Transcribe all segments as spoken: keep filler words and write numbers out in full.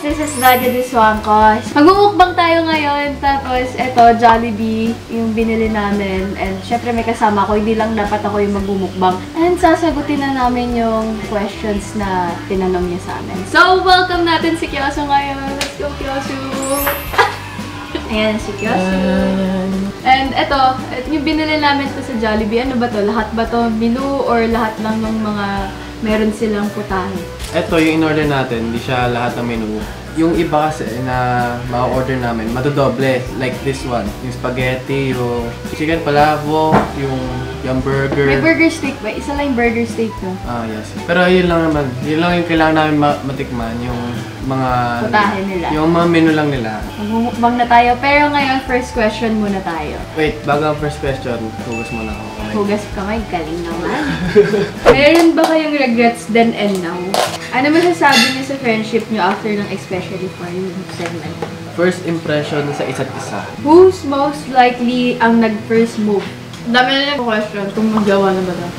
This is Nadia Diswangkos. Magmumukbang tayo ngayon. Tapos, eto, Jollibee, yung binili namin. And, syempre, may kasama ko. Hindi lang dapat ako yung magmumukbang. And, sasagutin na namin yung questions na tinanong niya sa amin. So, welcome natin si Kyosu ngayon. Let's go, Kyosu! Ayan, si Kyosu. And, eto, yung binili namin to sa Jollibee. Ano ba to? Lahat ba to menu or lahat lang ng mga meron silang putahe? Ito yung in-order natin, hindi siya lahat ng menu. Yung iba kasi na ma-order namin, madodoble. Like this one, yung spaghetti, yung chicken palavo, yung, yung burger. May burger steak ba? Isa lang yung burger steak, no? Ah, yes. Pero yun lang naman, yun lang yung kailangan namin matikman, yung mga... putahe nila. Yung mga menu lang nila. Magmumukbang na tayo. Pero ngayon, first question muna tayo. Wait, bago ang first question, hugas muna ako. Hugas kamay, galing naman. Meron ba kayong regrets then and now? Ano masasabi niyo sa friendship niyo after ng especially for you segment? First impression sa isa't isa. Who's most likely ang nag-first move? Dami na yung question kung magawa na ba na.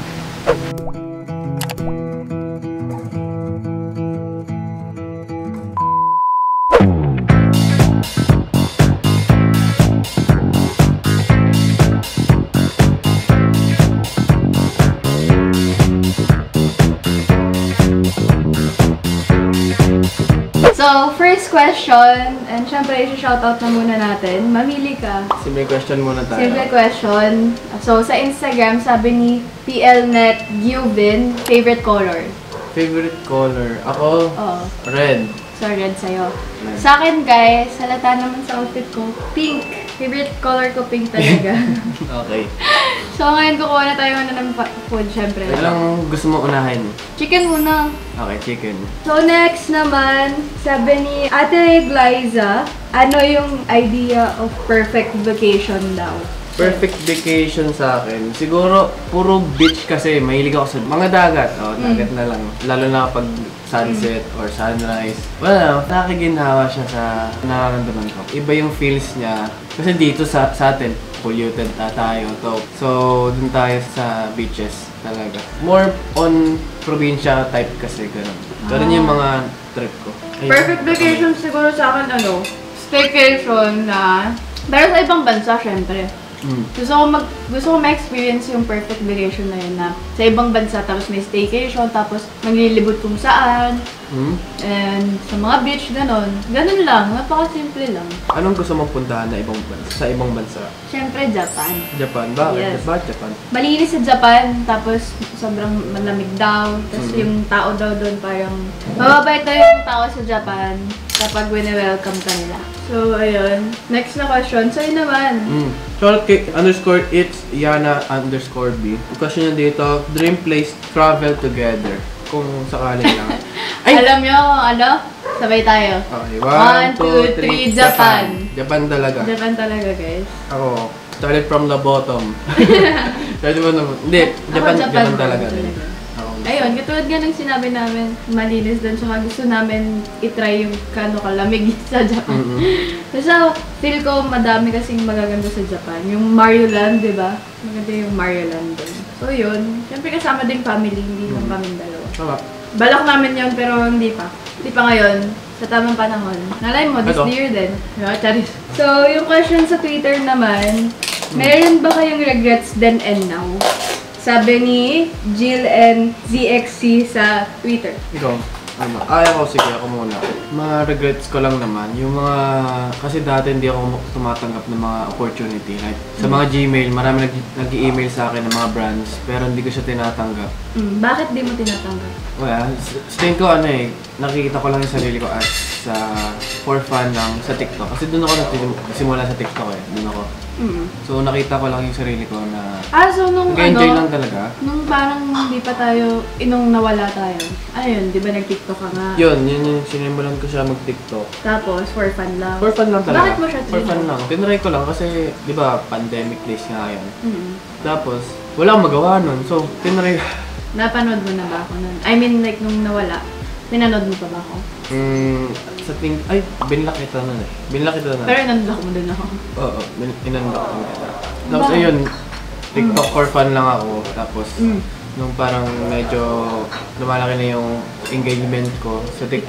So, first question, and syempre, isi-shoutout na muna natin. Mamili ka. Simple question muna tayo. Simple question. So, sa Instagram, sabi ni P L Net Giubin, favorite color? Favorite color? Ako, Oo. red. So, red sa'yo. Red. Sa akin, guys, halata naman sa outfit ko, pink. Favorite color ko, pink talaga. Okay. So, ngayon kukuha na tayo na ng food, syempre. Anong gusto mo unahin? Chicken muna. Okay, chicken. So, next naman, sabi ni Ate Glyza, ano yung idea of perfect vacation daw? Perfect vacation sa akin. Siguro, puro beach kasi. Mahilig ako sa mga dagat. Oh, dagat mm. na lang. Lalo na kapag sunset mm. or sunrise. Wala, nakakiginhawa siya sa nararamdaman ko. Iba yung feels niya. Kasi dito sa, sa atin, polluted na tayo. To. So, dun tayo sa beaches talaga. More on probinsya type kasi. Ganun. Ganun yung mga trip ko. Ayun. Perfect vacation siguro sa akin, ano, staycation na, pero sa ibang bansa, syempre. Mm. Gusto ko mag gusto ko ma-experience yung perfect vacation na yun na sa ibang bansa tapos may staycation tapos maglilibot kung saan mm. and sa mga beach ganon. Ganon lang, napaka-simple lang. Anong gusto mong puntahan na ibang bansa, sa ibang bansa? Siyempre Japan. Japan? Bakit? Yes. Bakit Japan? Malinis sa Japan tapos sobrang malamig daw tapos mm. yung tao daw doon parang mababait daw yung tao sa Japan kapag wini-welcome ka nila. So, ayun. Next na question. Sa'yo naman. Mm. Shortcake underscore it's Yana underscore B. Yung question niya dito, dream place travel together. Kung sakali lang. Ay! Alam nyo, ano? Sabay tayo. Okay. One, One two, three, Japan. Japan talaga. Japan talaga, guys. Ako, started from the bottom. Started from the bottom. Hindi, Japan, Japan, Japan talaga. talaga. Ayun, katulad nga ng sinabi namin, malinis doon, tsaka gusto namin itry yung kano kalamig sa Japan. Mm-hmm. Kasi feel ko madami kasing magaganda sa Japan. Yung Mario Land, di ba? Maganda yung Mario Land doon. So yun, syempre kasama din family, hindi lang kami dalawa. Tama. Balak namin yun, pero hindi pa. Hindi pa ngayon, sa tamang panahon. Nalay mo, this year din. Diba? Charis. So, yung question sa Twitter naman, meron ba kayong regrets then and now? Sabi ni Jill and Z X C sa Twitter. Ikaw? Ano? Ay, ako, sige, ako muna. Mga regrets ko lang naman, yung mga, kasi dati hindi ako tumatanggap ng mga opportunity. Like, sa mga Gmail, marami nag-i-email sa akin ng mga brands, pero hindi ko siya tinatanggap. Mm, bakit di mo tinatanggap? Well, sa tingin ko ano eh, nakikita ko lang yung sarili ko as sa for fun lang sa TikTok. Kasi doon ako nagsimula sa TikTok eh, doon ako. Mm. So nakita ko lang yung sarili ko na ah, so nung nag-enjoy ano, lang talaga. Nung parang hindi pa tayo, inong nawala tayo. Ano yun, di ba nag-TikTok ka nga? Yun, yun yung sinimulan ko siya mag-TikTok. Tapos, for fun lang? For fun lang talaga. Bakit mo siya For fun lang. Tinry ko lang kasi, di ba, pandemic days nga yan. Mm-hmm. Tapos, wala akong magawa nun. So, tinry. Napanood mo na ba ako nun? I mean, like, nung nawala, pinanood mo pa ba ako? Hmm, sa ting... Ay, binlock kita nun eh. Binlock kita nun. Pero inunlock mo din ako. Oo, inunlock ko kita. Tapos, ayun, TikTok for fun lang ako. Tapos, mm. nung parang medyo lumalaki na yung engagement ko sa TikTok, TikTok.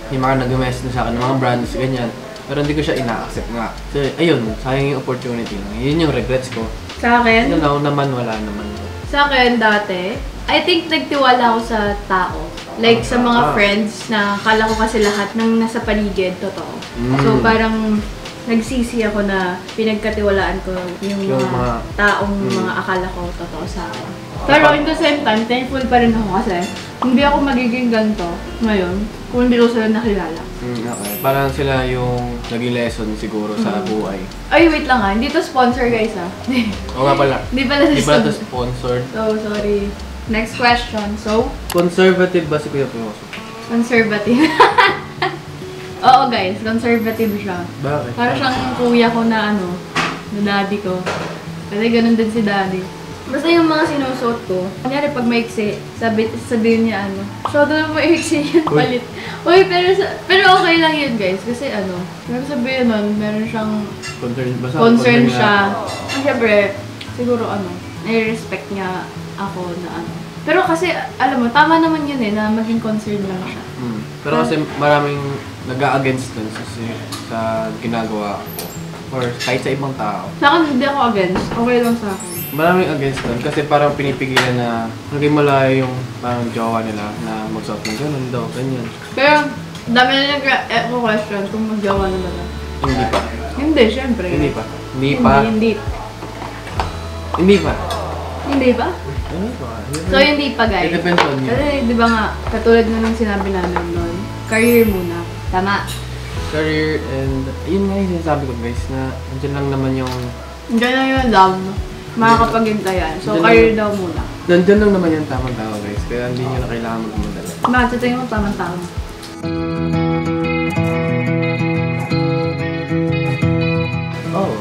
Yung mga nag-message na sa akin, ng mga brands, ganyan. Pero hindi ko siya ina-accept nga. So, ayun, sayang yung opportunity lang. Yun yung regrets ko. Sa akin? Yun ako naman, wala naman. Sa akin, dati, I think nagtiwala ako sa tao. Like, sa mga Ah. friends na kala ko kasi lahat ng nasa paligid, totoo. Mm. So, parang nagsisi ako na pinagkatiwalaan ko yung, Yung mga, mga- taong Mm. mga akala ko totoo sa akin. Pero in the same time, thankful pa rin ako kasi hindi ako magiging ganito ngayon kung hindi ko sila nakilala. Mm, okay. Parang sila yung naging lesson siguro sa Mm. buhay. Ay, wait lang ah. Hindi to sponsor guys ah. O nga pala. Hindi pala Di ba ito sponsor. sponsored? So, sorry. Next question. So, Conservative ba si Kuya Piloso? conservative. Oo guys, conservative siya. Bakit? Para siyang kuya ko na ano, na daddy ko. Kasi ganun din si daddy. Basta yung mga sinusuot ko, kunyari pag maiksi, sabi, sabihin niya ano, so doon mo maiksi yun, Uy. palit. Uy, pero, sa- pero okay lang yun guys, kasi ano, pero sabihin nun, meron siyang Concern, basta concern niya. siya. Kasi syempre, siguro ano, nai-respect niya ako na ano. Pero kasi, alam mo, tama naman yun eh, na maging concerned lang siya. Hmm. Pero kasi maraming nag-a-against dun sa, sa ginagawa ko. Or kahit sa ibang tao. Sa akin, hindi ako against. Okay lang sa akin. Maraming against dun kasi parang pinipigilan na naging malayo yung parang jowa nila na magsuot ng ganun daw, ganyan. Pero, dami na nag-question kung mag-jowa na ba na. Hindi pa. Hindi, syempre. Hindi pa. Hindi pa. Hindi, Hindi pa. hindi ba? Hindi pa. So, hindi pa, guys. It depends on you. Kasi, di ba nga, katulad na nung sinabi namin noon, career muna. Tama. Career and yun nga yung sinasabi ko guys na andyan lang naman yung Diyan na yung love. Makakapaghintayan. So, Diyan career lang- daw muna. nandyan lang naman yung tamang tao guys kaya hindi nyo na kailangan magmadala. Bakit sa tingin mo tamang tao? Oo.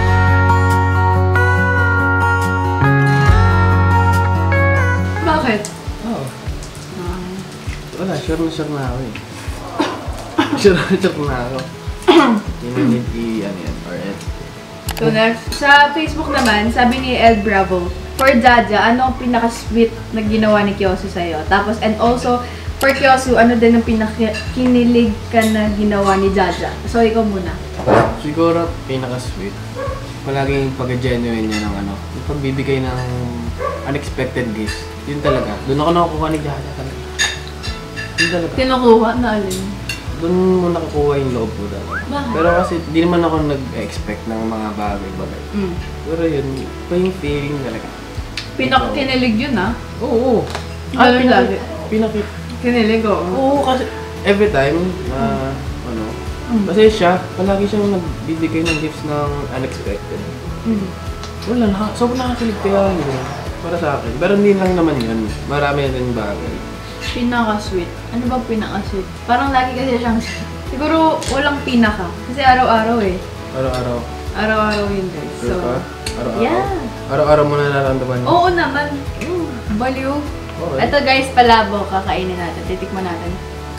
Bakit? Oo. Ah. Wala, sure na sure na ako eh. Sure na sure na ako. Hindi na need i ano yan or it. So next, sa Facebook naman, sabi ni El Bravo, for Jaja, ano ang pinaka-sweet na ginawa ni Kyosu sa'yo? Tapos, and also, for Kyosu, ano din ang pinaka-kinilig ka na ginawa ni Jaja? So, ikaw muna. Siguro pinaka-sweet. Palaging pag-genuine niya ng ano, yung pagbibigay ng unexpected gifts. Yun talaga. Doon ako nakukuha ni Jaja talaga. Yun talaga. Kinukuha na alin? Doon mo nakukuha yung loob ko talaga. Bakit? Pero kasi di naman ako nag-expect ng mga bagay-bagay. Mm. Pero yun, pa yung feeling talaga. Pinaka-kinilig yun ah. Oo, oo. Ganun pinaki- lagi. Pinaki... Kinilig oo. Oo, kasi every time na, ano, Mm. kasi siya, palagi siyang nagbibigay ng gifts ng unexpected. Mm. Wala, naka, sobrang nakakilig kaya yun. Para sa akin. Pero hindi lang naman yun. Marami na rin bagay. Pinaka-sweet. Ano ba pinaka-sweet? Parang lagi kasi siyang, siguro walang pinaka. Kasi araw-araw eh. Araw-araw. Araw-araw yun guys. Sure So, ka? Araw-araw. yeah. Araw-araw mo na nararamdaman yun. Oo naman. Baliw. Okay. Ito guys, palabo. Kakainin natin. Titikman natin.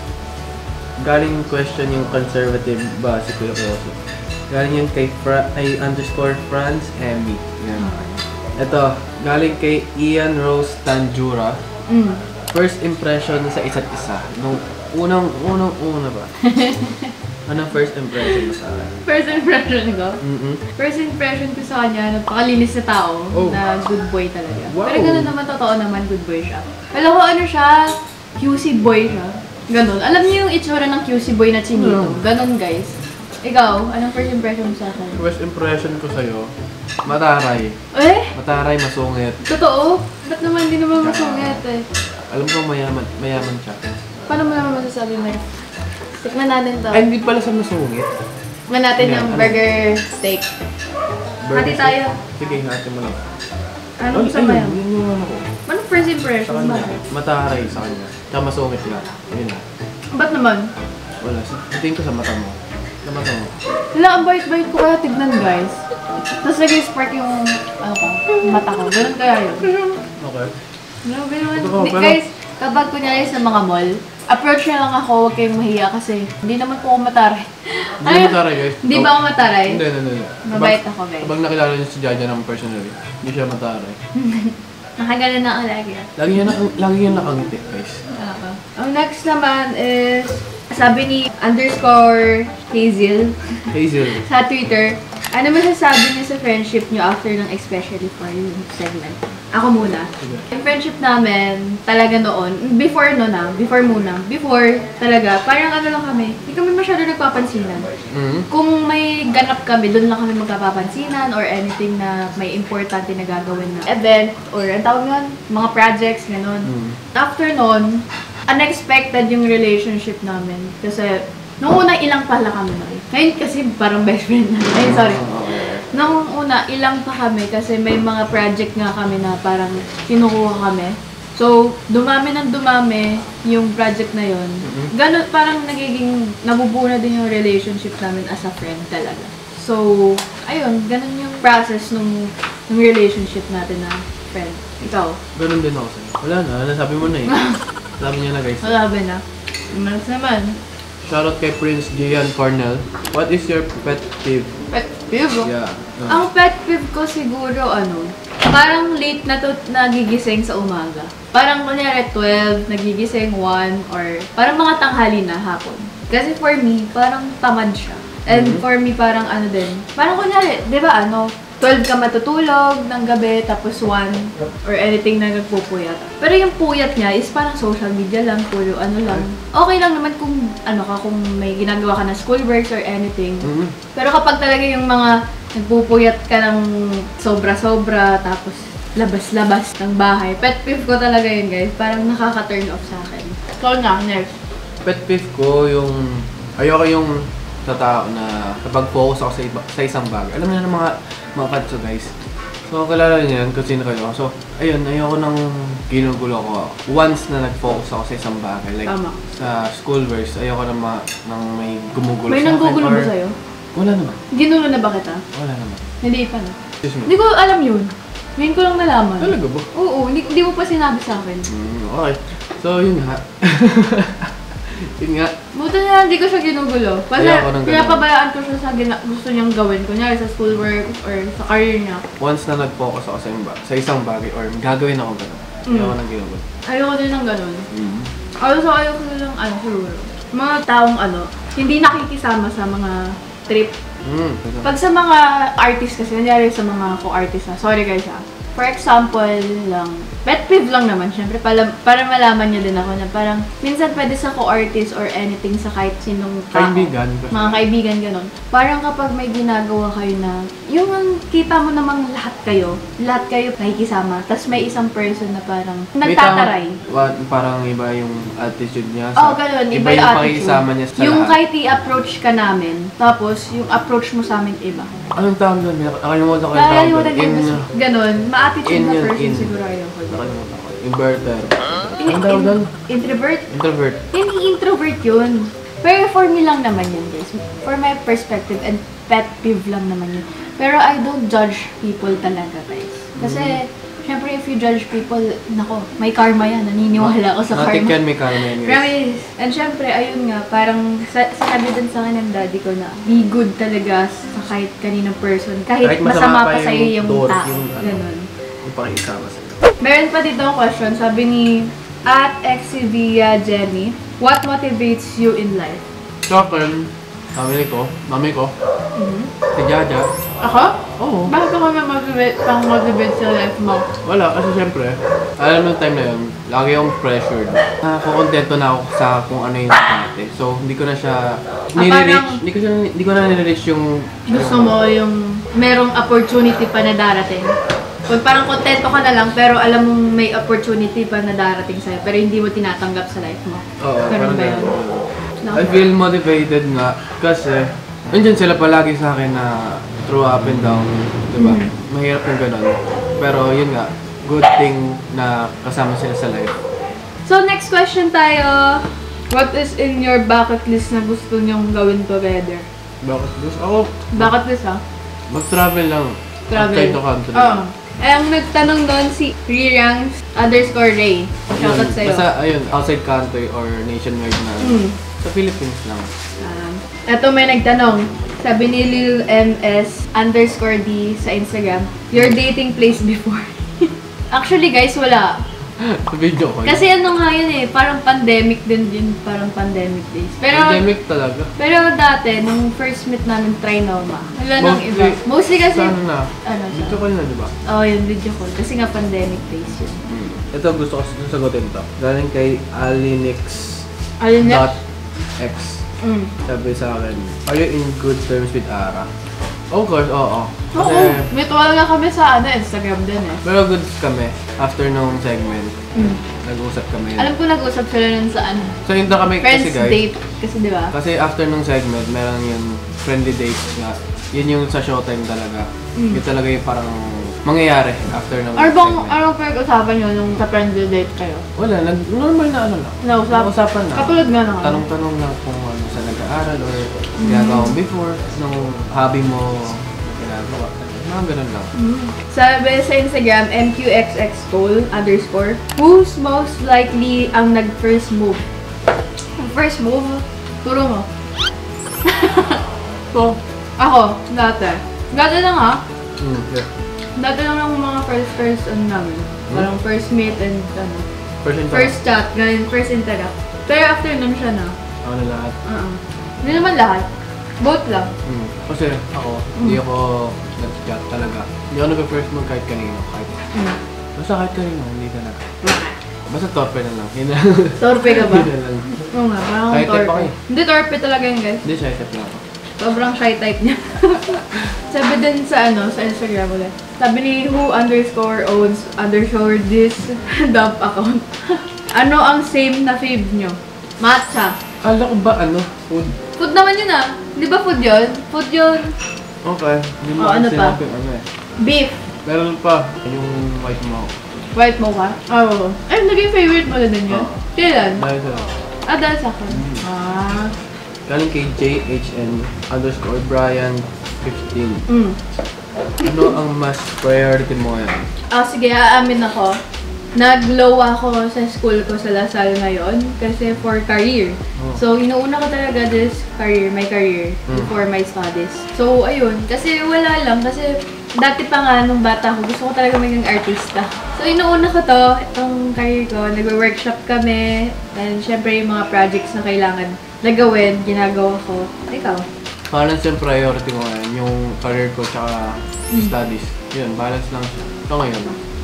Galing question yung conservative ba si Kuya Koso. Galing yun kay Fra ay underscore Franz Emmy. Yan. Ito, galing kay Ian Rose Tanjura. Mm. First impression sa isa't isa. Nung unang, unang, una ba? Anong first impression mo sa akin? First impression ko. Mm-mm. First impression ko sa kanya, napakalinis na tao. Oh. Na good boy talaga. Wow. Pero gano'n naman, totoo naman, good boy siya. Alam ko ano siya, Q C boy siya. Ganon. Alam niyo yung itsura ng Q C boy na chinito? Mm. Ganon guys. Ikaw, anong first impression mo sa akin? First impression ko sa'yo, mataray. Eh? Mataray, masungit. Totoo? Ba't naman hindi naman masungit eh? Alam ko mayaman, mayaman siya. Paano mo naman masasabi na yun? Tikman natin to. Ay, hindi pala sa masungit. Tikman natin Ano? yung Ano? burger steak. Hati tayo. Sige, hati mo lang. Anong Ay, sa mayo? ayun, yun yung ano ko. Anong first Sa impression? kanya. Bakit? Mataray sa kanya. Tsaka masungit lang. Yun na. Ba't naman? Wala. Tingin ko sa mata mo. Sa mata mo. Wala, ang bait-bait ko kaya tignan guys. Tapos nag-spark yung, ano ka, mata ko. Ganun kaya yun. Okay. Grabe naman. Ito ko, Di- pero- Guys, kapag kunyari sa mga mall, approach na lang ako, huwag kayong mahiya kasi hindi naman po ako mataray. Hindi mo mataray, guys. Hindi ba ako mataray? Hindi, hindi, hindi. Mabait ako, guys. Habang nakilala niyo si Jaja ng personally, hindi siya mataray. Nakagalan na ako lagi. Lagi yan, naka- lagi yan nakangiti, guys. Oo. Ang next naman is Sabi ni underscore Hazel Hazel. sa Twitter, ano masasabi niyo sa friendship niyo after ng especially for you segment? Ako muna. Yung friendship namin, talaga noon, before no na, before muna, before talaga, parang ano lang kami, hindi kami masyado nagpapansinan. Mm-hmm. Kung may ganap kami, doon lang kami magpapansinan or anything na may importante na gagawin na event or ang tawag yun, mga projects, gano'n. Mm-hmm. After nun, unexpected yung relationship namin. Kasi, nung una, ilang pala kami nun. Ngayon kasi parang best friend na. Ay, sorry. Nung una, ilang pa kami kasi may mga project nga kami na parang kinukuha kami. So, dumami ng dumami yung project na yon. Ganun, parang nagiging, nabubuo na din yung relationship namin as a friend talaga. So, ayun, ganun yung process nung, nung relationship natin na friend. Ikaw? Ganun din ako sa'yo. Wala na, nasabi mo na eh. Sabi niya na guys. Wala ba na? Mas naman. Shoutout kay Prince Gian Cornell. What is your pet peeve? Pet peeve? Yeah. Ang pet peeve ko siguro, ano, parang late na to nagigising sa umaga. Parang kunyari twelve, nagigising one, or parang mga tanghali na hapon. Kasi for me, parang tamad siya. And mm-hmm. for me, parang ano din, parang kunyari, di ba ano, twelve ka matutulog ng gabi, tapos one, or anything na nagpupuyat. Pero yung puyat niya is parang social media lang, puro ano lang. Okay lang naman kung ano ka, kung may ginagawa ka na schoolworks or anything. Mm-hmm. Pero kapag talaga yung mga nagpupuyat ka ng sobra-sobra, tapos labas-labas ng bahay. Pet peeve ko talaga yun, guys. Parang nakaka-turn off sa akin. Ikaw na, next. Pet peeve ko yung, ayoko yung sa tao na kapag focus ako sa, iba, sa isang bagay. Alam niyo na mga mga katso guys. So, kalala niyo yan kung sino kayo. So, ayun, ayoko nang ginugulo ko. Once na nag-focus ako sa isang bagay, like Tama. sa schoolworks, ayoko nang, ma, nang may gumugulo may sa akin. May nanggugulo ba sa'yo? Wala naman. Ginulo na ba kita? Wala naman. Hindi pa na. Excuse me. Hindi ko alam yun. Ngayon ko lang nalaman. Talaga ba? Oo, hindi, hindi mo pa sinabi sa akin. Mm, okay. So, yun nga. Yun nga. Buti na hindi ko siya ginugulo. Kasi pinapabayaan ko siya sa gina- gusto niyang gawin. Kunyari sa schoolwork or sa career niya. Once na nag-focus ako sa, imba, sa isang bagay or gagawin ako gano'n, mm. ayoko nang ginugulo. Ayoko din ng gano'n. Mm. Also, ayoko din ng ano, siguro. Mga taong ano, hindi nakikisama sa mga trip. Mm. Pag sa mga artist kasi, kunyari sa mga co-artist na, sorry guys ha. For example lang, pet peeve lang naman, syempre, para, para malaman nyo din ako na parang, minsan pwede sa co-artist or anything sa kahit sinong tao. Kaibigan. Mga kaibigan, ganon. Parang kapag may ginagawa kayo na, yung kita mo namang lahat kayo, lahat kayo nakikisama, tapos may isang person na parang nagtataray. What, parang iba yung attitude niya. Oo, oh, ganon. Iba, iba yung pakikisama niya sa yung lahat. kahit i-approach ka namin, tapos yung approach mo sa amin iba. Anong tawag doon? Nakalimutan ko yung tawag doon. In, ganon. Ma-attitude na in, person in. siguro ayaw ko. Nakalimutan ko. Inverter. In, Anong tawag doon? Introvert? Introvert. Hindi introvert yun. Pero for me lang naman yun, guys. For my perspective and pet peeve lang naman yun. Pero I don't judge people talaga, guys. Kasi, mm-hmm. syempre, if you judge people, nako, may karma yan. Naniniwala ako sa Matik karma. yan, may karma yan, guys. Promise. And syempre, ayun nga, parang sa, sinabi din sa akin ng daddy ko na be good talaga sa kahit kaninang person. Kahit, kahit masama, masama pa sa'yo yung, yung door, tao. Yung, Ganun. Yung pakikisama sa'yo. Meron pa dito ang question. Sabi ni at Exivia Jenny, what motivates you in life? Sa akin, family ko, mami ko, mm-hmm. si Jaja. Ako? Oo. Bakit ako na motivate, pang motivate sa life mo? Wala, kasi syempre, alam mo yung time na yun, lagi akong pressured. Nakakontento na ako sa kung ano yung dati. So, hindi ko na siya nire-reach, hindi ko siya, hindi ko na nire-reach yung... Gusto yung, mo yung merong opportunity pa na darating? Kung parang kontento ka na lang, pero alam mong may opportunity pa na darating sa'yo, pero hindi mo tinatanggap sa life mo. Oo, parang ba yun? No. I feel motivated nga kasi nandiyan sila palagi sa akin na through up and down, diba? Mm-hmm. Mahirap yung ganun. Pero yun nga, good thing na kasama sila sa life. So next question tayo. What is in your bucket list na gusto nyong gawin together? Bucket list? Ako? Bucket list ha? Mag-travel lang. Travel? Outside the country. Oo. Eh, ang nagtanong doon si Rirangs underscore Ray. Shoutout sa'yo. Basta, ayun, outside country or nationwide na. Mm. Sa Philippines lang. Um, eto may nagtanong. Sabi ni Lil M S underscore D sa Instagram, your dating place before. Actually guys, wala. Sa video call. Kasi ano nga yun eh, parang pandemic din din, parang pandemic days. Pero, Pandemic talaga. pero dati, nung first meet namin, Trinoma, wala nang Mostly- iba. Mostly kasi, Sa ano na? ano siya? Video call na, di ba? Oo, oh, yun, video call. Kasi nga pandemic days yun. Hmm. Ito gusto ko sagutin to. Galing kay Alinix Ayun dot na. X. Mm. Sabi sa akin, are you in good terms with Ara? Of course, oo. Oo, Kasi, mutual nga kami sa ano, Instagram din eh. pero goods kami. After nung segment, Mm. nag-usap kami. Alam ko nag-usap sila nun sa ano, So yun na kami friends kasi guys. date. Kasi di ba? Kasi after nung segment, meron yung friendly date nga. Yun yung sa showtime talaga. Mm. Yun talaga yung parang mangyayari after nung Ano bang, segment. anong pinag-usapan nyo nung sa friendly date kayo? Wala, nag normal na ano lang. Nausap? Nausapan na. Katulad nga naman. Tanong-tanong lang kung ano sa nag-aaral or ginagawa mo before, nung hobby mo ginagawa. Mga ganun lang. Mm. Sabi sa Instagram, M Q X X Cole underscore, who's most likely ang nag-first move? Ang first move? Turo mo. So, ako, dati. Dati lang ha. Mm, yeah. Dati lang ang mga first first ano namin. Parang first meet and ano. First interact. First chat, ganun, first interact. Pero after nun siya na. Ako na lahat. Uh-uh. Hindi naman lahat. Both lang. Mm. Kasi ako, hindi ako nag-chat talaga. Hindi ako nag-first mo kahit kanino. Kahit, Mm. basta kahit kanino, hindi talaga. Basta torpe na lang. Yun na. Torpe ka ba? Yun na lang. Oo nga, parang Shy type torpe. ako eh. Hindi, torpe talaga yun guys. Hindi, shy type lang ako. Sobrang shy type niya. Sabi din sa ano, sa Instagram ulit. Sabi ni who underscore owns underscore this dump account. Ano ang same na fave nyo? Matcha. Kala ko ba ano? Food? Food naman yun ah. Di ba food yun? Food yun. Okay. Hindi mo Oh, ano kasi pa? sinabi ano eh. Beef. Meron pa. Yung white mo. White mocha? Oo. Ay, naging favorite mo na din yun? Oo. Kailan? Dahil sa Ah, dahil sa akin. Mm. Ah. galing kay J H N underscore Brian fifteen. Mm. Ano ang mas priority mo ngayon? Ah, sige, aamin ako. Nag-low ako sa school ko sa Lasal ngayon kasi for career. Oh. So, inuuna ko talaga this career, my career, Mm. before my studies. So, ayun. Kasi wala lang. Kasi dati pa nga nung bata ko, gusto ko talaga maging artista. So, inuuna ko to, itong career ko. Nag-workshop kami. And syempre, yung mga projects na kailangan na gawin, ginagawa ko. Ikaw? Balance yung priority ko ngayon, yung career ko tsaka studies. Yun, balance lang siya. Ito ngayon.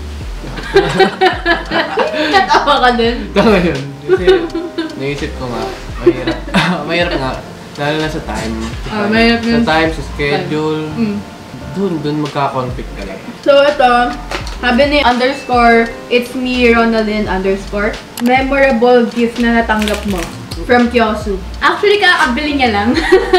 Natawa ka din. Ito ngayon. Kasi naisip ko nga, mahirap. mahirap nga. Lalo na sa time. Sa Ah, time, mahirap sa yun. time, sa schedule. Mm. Dun, dun magka-conflict ka lang. So, ito, sabi ni underscore, it's me, Ronaldin underscore, memorable gift na natanggap mo from Kyosu. Actually, kakabili niya lang.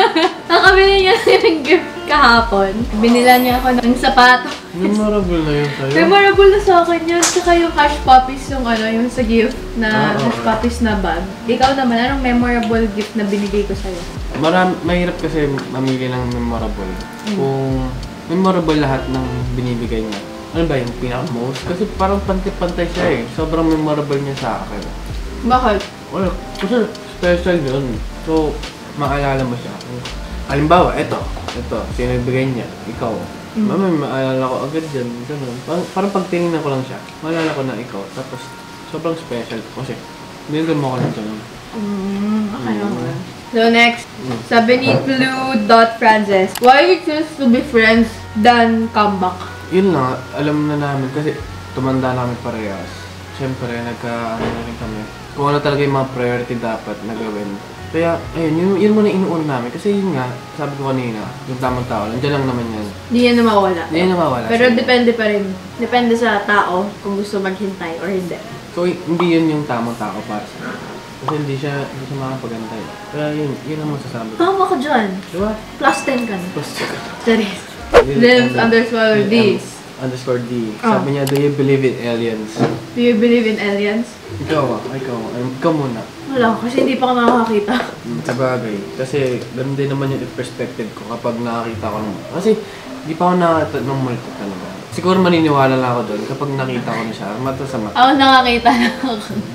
Kakabili niya yung gift kahapon. Binila niya ako ng sapato. Memorable na yun sa'yo. Memorable na sa akin yun. Saka yung Hush Puppies, yung ano, yung sa gift na Ah, oo. Hush Puppies na bag. Ikaw naman, anong memorable gift na binigay ko sa'yo? Maram, mahirap kasi mamili ng memorable. Mm. Kung memorable lahat ng binibigay niya. Ano ba yung pinaka-most? Kasi parang pantay-pantay siya eh. Sobrang memorable niya sa akin. Bakit? Wala. Kasi special yun. So, maalala mo siya. Halimbawa, eto. Ito. Sino nagbigay niya? Ikaw. Mm. Mama, maalala ko agad dyan. Ganun. Parang, parang pag tinignan ko lang siya, maalala ko na ikaw. Tapos, sobrang special. Kasi, binigyan mo ko lang ganun. Mm, okay, Mm. okay. So next, Mm. sabi ni Blue.Frances, why you choose to be friends than come back? Yun lang, alam na namin kasi tumanda namin parehas. Siyempre, nagka, ano na rin kami. Kung ano talaga yung mga priority dapat na gawin. Kaya, ayun, yun, yun muna inuuna namin. Kasi yun nga, sabi ko kanina, yung tamang tao, nandiyan lang naman yan. Hindi yan na mawala. Hindi yan nawawala. Pero siya. depende pa rin. Depende sa tao kung gusto maghintay or hindi. So, y- hindi yun yung tamang tao para sa akin. Kasi hindi siya, hindi siya makapagantay. Kaya yun, yun ang masasabi ko. Tama ka dyan. Diba? Plus ten ka na. Tapos, Charis. Lives underscore Lil D. M underscore D. Oh. Sabi niya, do you believe in aliens? Do you believe in aliens? Ikaw ah, ikaw. Ay, ikaw muna. Wala, kasi hindi pa ako nakakakita. Mm, sa bagay. Kasi ganun din naman yung perspective ko kapag nakakita ko ng... Kasi di pa ako nakakita ng multo talaga. Siguro maniniwala lang ako doon kapag nakita ko na siya. Mata sa mata. Ako nakakita na ako.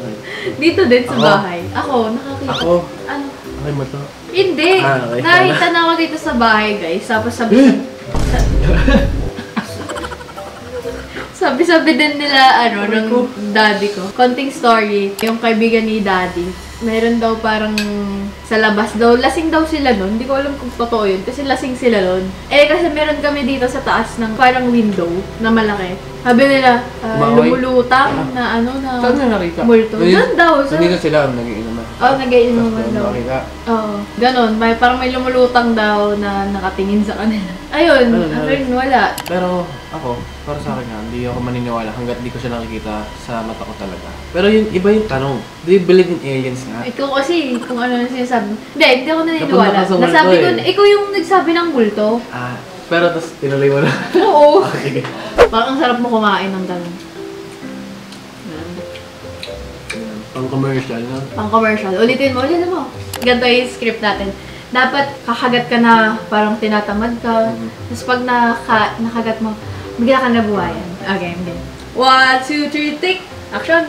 Dito din sa Ako? bahay. Ako, nakakita. Ako? Ano? Okay, mata. Hindi. Ah, okay. Nakita na ako dito sa bahay, guys. Tapos sabi Eh? sa... Sabi-sabi din nila, ano, ng daddy ko. Konting story, yung kaibigan ni daddy, meron daw parang sa labas daw, lasing daw sila nun. Hindi ko alam kung totoo yun, kasi lasing sila nun. Eh, kasi meron kami dito sa taas ng parang window na malaki. Sabi nila, uh, Maway? lumulutang na ano na Saan na nakita? multo. Doon daw. Sa... Hindi na sila ang nag-iinuman. Oo, oh, nag-iinuman daw. Nakita. Oo, ganon. May, parang may lumulutang daw na nakatingin sa kanila. Ayun, Ayun, ayun, wala. Pero ako, para sa akin nga, hindi ako maniniwala hanggat di ko siya nakikita sa mata ko talaga. Pero yung iba yung tanong, do you believe in aliens nga? Ikaw kasi, kung ano na sinasabi. Hindi, hindi ako naniniwala. Napunta ka sa multo Nasabi ko, eh. ikaw yung nagsabi ng multo. Ah, pero tapos tinuloy mo na. Oo. Ah, sige. Parang ang sarap mo kumain ng ganun. Pang commercial, no? Pang commercial. Ulitin mo, ulitin mo. Ganito yung script natin. Dapat kakagat ka na parang tinatamad ka. Mhm. Tapos pag naka, nakagat mo, bigla ka na buhayan. Okay, hindi. One, two, three, take! Action!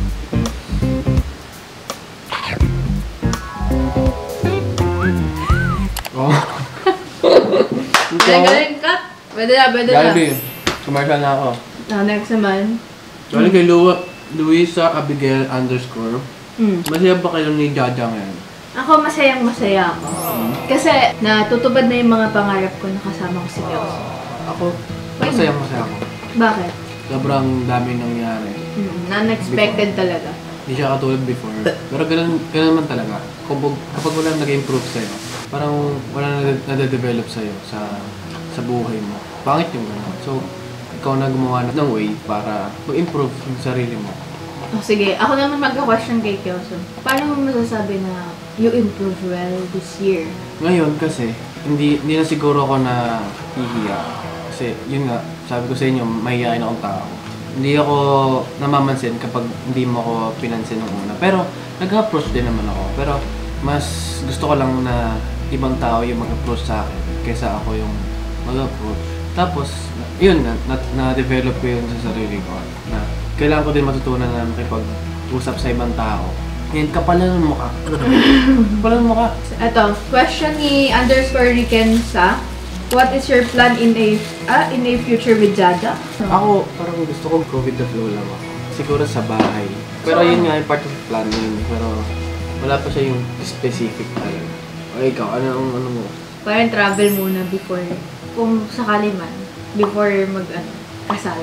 Oh. Galing, galing, cut! Pwede na, pwede na. Gabi, commercial na ako. Ah, next naman. Galing kay Lu Luisa Abigail underscore. Hmm. Masaya ba kayo ni Jaja ngayon? Ako, masayang masaya ako. Kasi natutupad na yung mga pangarap ko na kasama ko si Kelsey. Ako, masaya masaya ako. Bakit? Sobrang dami nangyari. Hmm, unexpected talaga. Hindi siya katulad before. Pero ganun, ganun naman talaga. Kapag, kapag wala nag-improve sa'yo, parang wala na nade-develop sa'yo sa sa buhay mo. Pangit yung gano'n. So, ikaw na gumawa ng way para mag-improve yung sarili mo. Oh, sige, ako naman magka-question kay Kelsey. Paano mo masasabi na you improve well this year? Ngayon kasi, hindi, hindi na siguro ako na hihiya. Kasi, yun nga, sabi ko sa inyo, mahihain akong tao. Hindi ako namamansin kapag hindi mo ako pinansin ng una. Pero, nag-approach din naman ako. Pero, mas gusto ko lang na ibang tao yung mag-approach sa akin kaysa ako yung mag-approach. Tapos, yun, na-develop na, na ko yun sa sarili ko. Na kailangan ko din matutunan na makipag-usap sa ibang tao. Ngayon, kapalan ng mukha. Kapalan ng mukha. Ito, question ni underscore Rikensa. What is your plan in a ah, in a future with Jaja? Ako, parang gusto kong go with the flow lang ako. Siguro sa bahay. Pero yun nga, yung part of the plan yun. Pero wala pa siya yung specific talaga. O ikaw, ano ang ano mo? Parang travel muna before, kung sakali man, before mag, ano, kasal.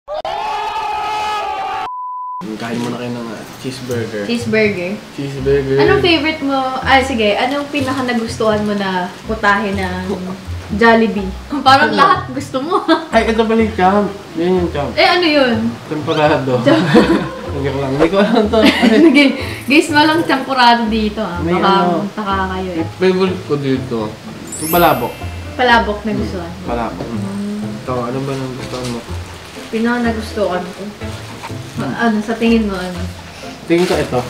Kain mo na kayo ng uh, cheeseburger. Cheeseburger. Cheeseburger. Anong favorite mo? Ah, sige. Anong pinaka nagustuhan mo na putahe ng Jollibee? Parang Ano? lahat gusto mo. Ay, ito pala yung champ. Yun yung champ. Eh, ano yun? Temporado. Hindi ko lang. Hindi ko alam to. Ano, Guys, walang champurado dito ah. May Baka ano. taka kayo eh. favorite ko dito. Yung palabok. Palabok na gustuhan mo. Palabok. Mm. Ito, ano ba nang gustuhan mo? Pinaka nagustuhan ko. Ano, sa tingin mo ano? Tingin ko ito.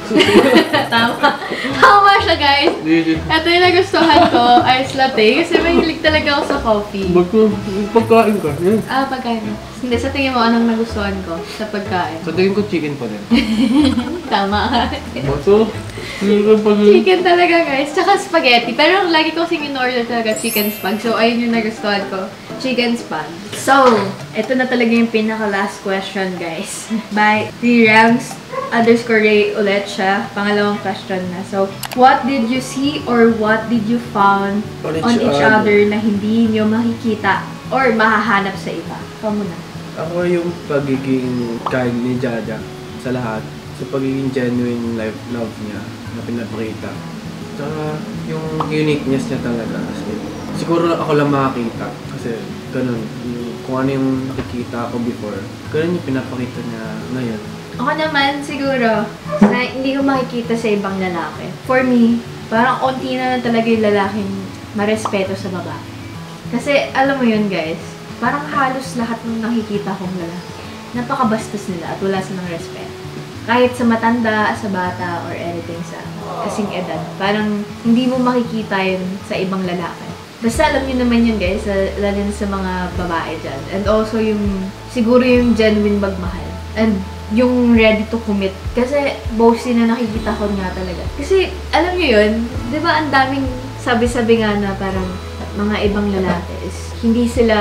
Tama. Tama siya, guys. Legit. Ito yung nagustuhan ko, ice latte. Kasi mahilig talaga ako sa coffee. Ba't ko, pagkain ka? Yan. Ah, pagkain mo. Hindi, sa tingin mo, anong nagustuhan ko sa pagkain? Sa tingin ko chicken pa din. Tama. Bato? Chicken pa din. Chicken talaga, guys. Tsaka spaghetti. Pero lagi ko kasing in-order talaga chicken spag. So, ayun yung nagustuhan ko. Chicken spag. So, ito na talaga yung pinaka-last question, guys. By three Rams underscore Ray ulit siya. Pangalawang question na. So, what did you see or what did you found On each on each other. other na hindi nyo makikita or mahahanap sa iba? Ikaw muna. Ako yung pagiging kind ni Jaja sa lahat. Sa pagiging genuine life love niya na pinapakita. Tsaka yung uniqueness niya talaga. Kasi, siguro ako lang makakita. Kasi ganun. Yung, kung ano yung nakikita ko before, ganun yung pinapakita niya ngayon. Ako naman, siguro, na hindi ko makikita sa ibang lalaki. For me, parang konti na lang talaga yung lalaking marespeto sa babae. Kasi, alam mo yun guys, parang halos lahat ng nakikita kong lalaki, napakabastos nila at wala silang respeto. Kahit sa matanda, sa bata, or anything sa kasing edad. Parang hindi mo makikita yun sa ibang lalaki. Basta alam nyo naman yun guys, lalo na sa mga babae dyan. And also yung, siguro yung genuine magmahal. And yung ready to commit. Kasi bossy na nakikita ko nga talaga. Kasi alam nyo yun, di ba ang daming sabi-sabi nga na parang mga ibang lalaki is hindi sila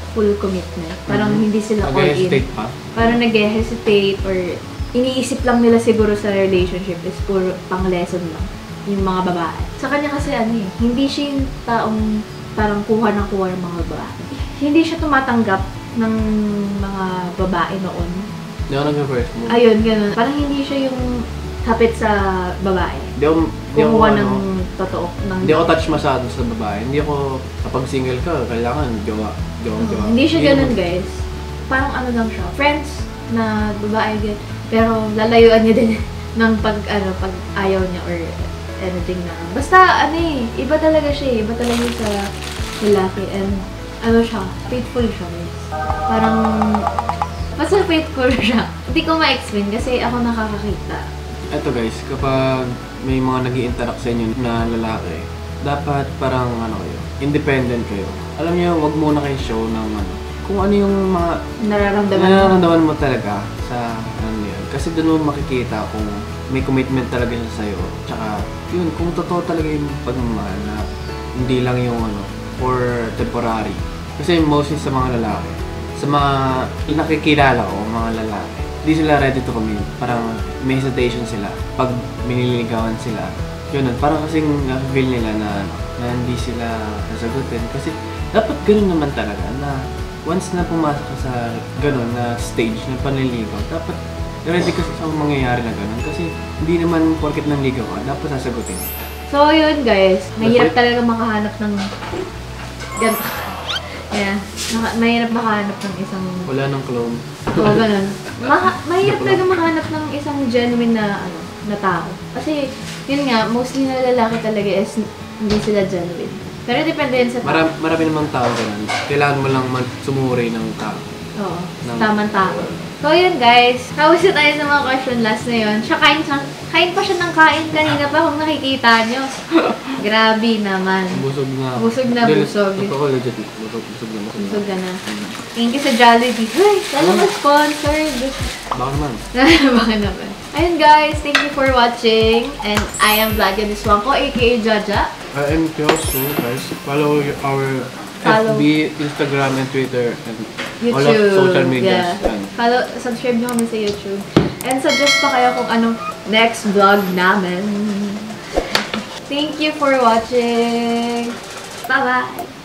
full commitment. Parang Mhm. hindi sila all in. Nag-hesitate pa. Parang nag-hesitate or iniisip lang nila siguro sa relationship is puro pang lesson lang yung mga babae. Sa kanya kasi ano eh, hindi siya yung taong parang kuha ng kuha ng mga babae. Hindi siya tumatanggap ng mga babae noon. Hindi ako nag-first move. Ayun, ganun. Parang hindi siya yung kapit sa babae. Hindi ako, hindi ako, Kumuha ano, ng totoo. Ng hindi ako touch masyado sa babae. Hindi ako, kapag single ka, kailangan jowa, jowa, Oo, jowa. hindi siya ganun, naman. guys. Parang ano lang siya, friends na babae din. Pero lalayuan niya din ng pag, ano, pag ayaw niya or anything na. Basta, ano eh, iba talaga siya eh. Iba talaga sa lalaki. And, ano siya, faithful siya, guys. Parang, basta faithful siya. Hindi ko ma-explain kasi ako nakakakita. Eto guys, kapag may mga nag interact sa inyo na lalaki, dapat parang ano kayo, independent kayo. Alam niyo, wag muna kayo show ng ano, kung ano yung mga Nararamdaman mo. nararamdaman mo talaga sa ano yun. Kasi doon mo makikita kung may commitment talaga siya sa'yo. Tsaka, yun, kung totoo talaga yung pagmamahal na hindi lang yung ano, for temporary. Kasi mostly sa mga lalaki, sa mga nakikilala ko, mga lalaki, hindi sila ready to commit. Parang may hesitation sila. Pag minililigawan sila, yun, parang kasing na-feel nila na, ano, na hindi sila nasagutin. Kasi dapat ganun naman talaga na once na pumasok ka sa ganun na stage ng panliligaw, dapat ready ka sa mangyayari na ganun. Kasi hindi naman porket nang ligaw ka, dapat sasagutin. So, yun guys. Mahirap talaga makahanap ng gan- yeah. Naka- mahirap makahanap ng isang Wala nang clone. oo, ganun. Maha- mahirap talaga makahanap ng isang genuine na ano na tao. Kasi, yun nga, mostly na lalaki talaga is hindi sila genuine. Pero depende yun sa tao. Marami, marami namang tao ganun. Kailangan mo lang mag- sumuri ng tao. Oo, sa Ng- tamang tao. So, yun guys. Tapos na tayo sa mga question last na yun. Siya kain, siya, kain pa siya ng kain kanina pa kung nakikita nyo. Grabe naman. Busog na. Busog na, Hindi, busog. Totoo, legit. Busog, busog na. Busog Busog na. ka na. Thank you sa Jollibee. Ay, lalo na sponsored. Baka naman. Baka naman. Ayun guys, thank you for watching. And I am Vladya Diswanko, aka Jaja. I am Kyosu, guys. Follow our Follow. F B, Instagram, and Twitter, and YouTube. all of social media. Yeah. Follow, subscribe nyo kami sa YouTube. And suggest pa kayo kung anong next vlog namin. Thank you for watching. Bye-bye!